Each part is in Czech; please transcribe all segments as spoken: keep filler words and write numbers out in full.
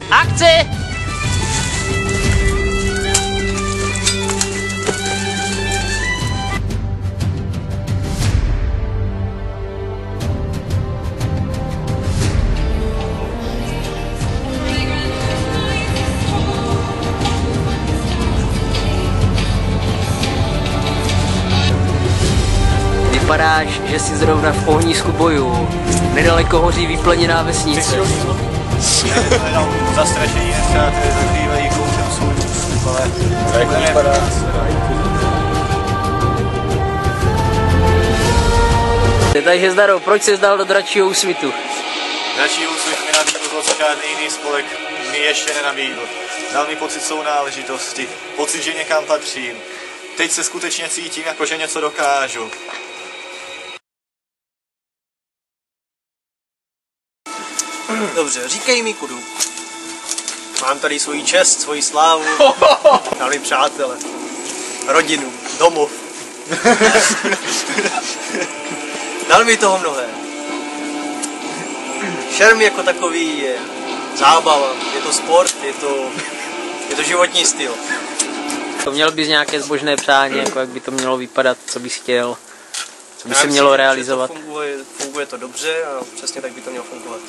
Akce! Vypadáš, že jsi zrovna v ohnisku bojů. Nedaleko hoří vyplněná vesnice. Zastrašení nepřátelé zakrývají koutem svůj, ale jak vypadá? Takže zdaro, proč jsi zdal do Dračího úsvitu? Dračí úsvit mi nabídl, co žádný jiný spolek mi ještě nenabídl. Dal mi pocit sounáležitosti, pocit, že někam patřím. Teď se skutečně cítím, jako že něco dokážu. Dobře, říkej mi, kudu. Mám tady svoji čest, svoji slávu, dali přátele, rodinu, domov. Dal mi toho mnohé. Šerm jako takový je zábava, je to sport, je to, je to životní styl. To měl bys nějaké zbožné přání, jako jak by to mělo vypadat, co bys chtěl, co by se mělo realizovat? To funguje, funguje to dobře a přesně tak by to mělo fungovat.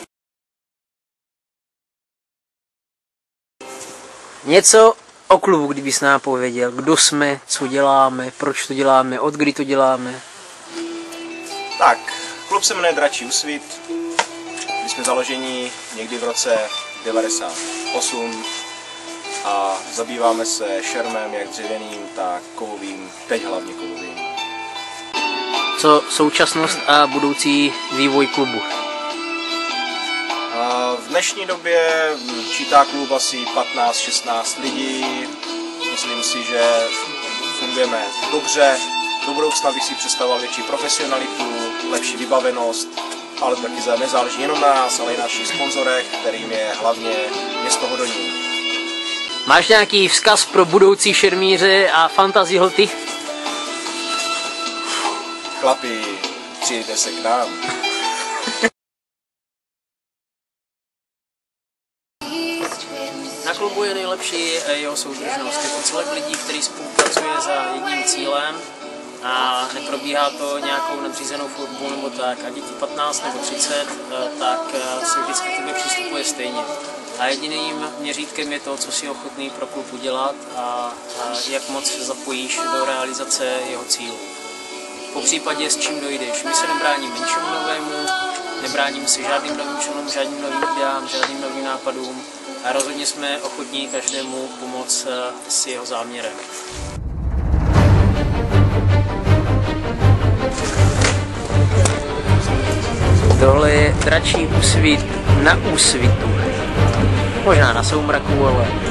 Něco o klubu, kdybys nám pověděl, kdo jsme, co děláme, proč to děláme, od kdy to děláme. Tak, klub se jmenuje Dračí úsvit, my jsme založeni někdy v roce devadesát osm a zabýváme se šermem jak dřevěným, tak kovovým, teď hlavně kovovým. Co současnost a budoucí vývoj klubu? V dnešní době čítá klub asi patnáct šestnáct lidí. Myslím si, že fungujeme dobře. Do budoucna bych si představoval větší profesionalitu, lepší vybavenost, ale taky nezáleží jenom na nás, ale i na našich sponzorech, kterým je hlavně město Hodonín. Máš nějaký vzkaz pro budoucí šermíře a fantasy hoty? Chlapi, přijďte se k nám. Na klubu je nejlepší jeho soudržnost. Je to celek lidí, který spolupracuje za jedním cílem a neprobíhá to nějakou nadřízenou fotbou nebo tak. A děti patnáct nebo třicet, tak se vždycky k tobě přistupuje stejně. A jediným měřítkem je to, co si ochotný pro klub udělat a, a jak moc se zapojíš do realizace jeho cílu. Po případě s čím dojdeš. My se nebráníme ničemu novému, nebráníme se žádným novým členům, žádným novým ideám, žádným novým nápadům a rozhodně jsme ochotní každému pomoct s jeho záměrem. Tohle je Dračí úsvit na úsvitu. Možná na soumraku, ale